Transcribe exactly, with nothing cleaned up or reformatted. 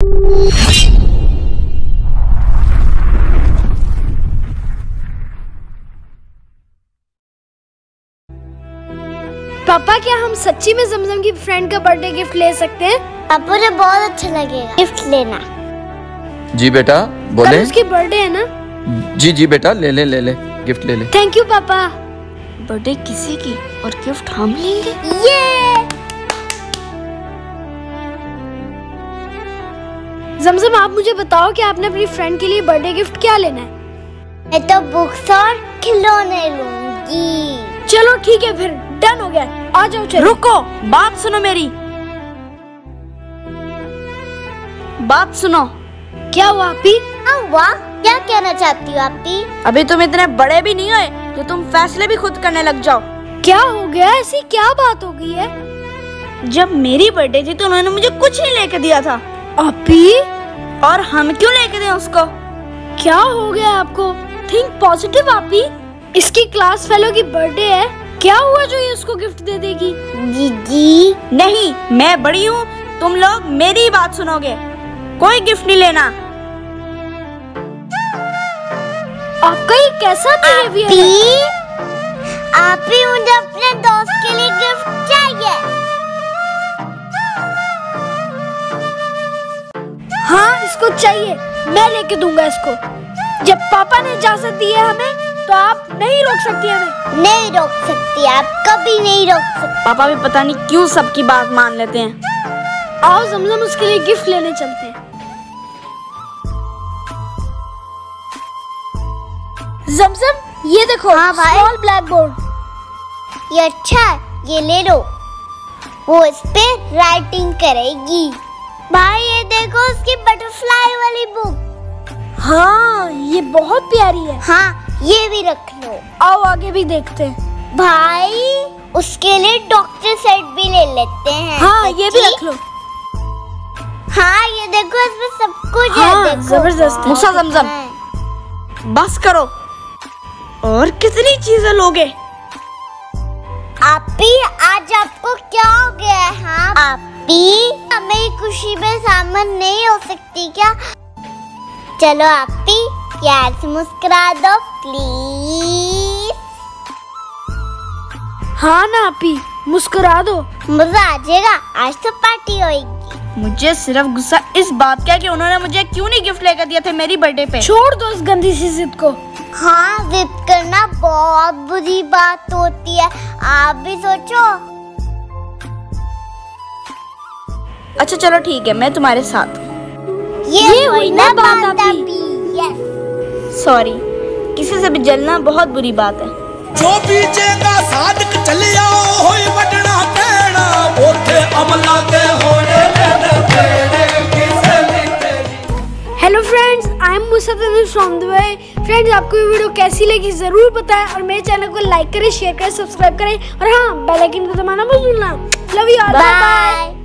पापा, क्या हम सच्ची में जमजम की फ्रेंड का बर्थडे गिफ्ट ले सकते हैं? पापा मुझे बहुत अच्छा लगेगा गिफ्ट लेना। जी बेटा बोले। कल उसकी बर्थडे है ना? जी जी बेटा ले ले ले ले गिफ्ट ले ले। थैंक यू पापा। बर्थडे किसी की और गिफ्ट हम लेंगे? ये जमजम, आप मुझे बताओ कि आपने अपनी फ्रेंड के लिए बर्थडे गिफ्ट क्या लेना है? मैं तो बुक्स और खिलौने लूंगी। चलो ठीक है, फिर डन हो गया। आ जाओ चलो। रुको, बात सुनो मेरी। बात सुनो। क्या हुआ आपी? वाह, क्या कहना चाहती हो आपी? अभी तुम इतने बड़े भी नहीं हुए कि तुम फैसले भी खुद करने लग जाओ। क्या हो गया? ऐसी क्या बात हो गई है? जब मेरी बर्थडे थी तो उन्होंने मुझे कुछ नहीं लेके दिया था। आपी, और हम क्यों लेके दें उसको? क्या हो गया आपको? थिंक पॉजिटिव आपी। इसकी क्लास फेलो की बर्थडे है, क्या हुआ जो ये उसको गिफ्ट दे देगी? जीजी नहीं, मैं बड़ी हूँ, तुम लोग मेरी बात सुनोगे। कोई गिफ्ट नहीं लेना। आपका ये कैसा बिहेवियर है? आप ही मुझे अपने दोस्त के लिए गिफ्ट चाहिए। हाँ, इसको चाहिए, मैं लेके दूंगा इसको। जब पापा ने इजाजत दी है हमें, तो आप नहीं रोक सकती हमें। नहीं रोक सकती, आप कभी नहीं रोक सकती। पापा भी पता नहीं क्यों सबकी बात मान लेते हैं। आओ जमजम, उसके लिए गिफ्ट लेने चलते हैं। जमजम, ये देखो। हाँ भाई। Small black board. ये अच्छा है, ये ले लो। वो इस पे राइटिंग करेगी। भाई ये देखो उसकी बटरफ्लाई वाली बुक। हाँ, ये बहुत प्यारी है। हाँ, ये भी रख लो। आओ आगे भी देखते हैं। भाई उसके लिए डॉक्टर सेट भी ले लेते हैं। हाँ, ये भी रख लो। हाँ, ये देखो इसमें सब कुछ हाँ, है। देखो जबरदस्त है। मूसा जमजम, बस करो। और कितनी चीजें लोगे? आपी, आज आपको क्या हो गया है? हाँ आपी, हमें खुशी में शामिल नहीं हो सकती क्या? चलो आपी, प्यार से मुस्कुरा दो प्लीज। हाँ ना आपी, मुस्कुरा दो। मजा आ जाएगा, आज तो पार्टी होगी। मुझे सिर्फ गुस्सा इस बात का कि उन्होंने मुझे क्यों नहीं गिफ्ट लेकर दिया था मेरी बर्थडे पे। छोड़ दो इस गंदी सी जिद को। हाँ, जिद करना बहुत बुरी बात होती है, आप भी सोचो। अच्छा चलो ठीक है, मैं तुम्हारे साथ। ये, ये हुई ना बात आपी। यस। सॉरी, किसी से भी जलना बहुत बुरी बात है। जो पीछे का साधक चले आओ होई वटना कहना ओथे अमला के होने लेने तेरे किसे लिखे। Hello friends, I am Musa Tanuj from Dubai. Friends, आपको ये वीडियो कैसी लगी जरूर बताएं और मेरे चैनल को लाइक करें, शेयर करें, सब्सक्राइब करें और हाँ, बेल आइकन को दबाना मत भूलना। Love you all, bye bye.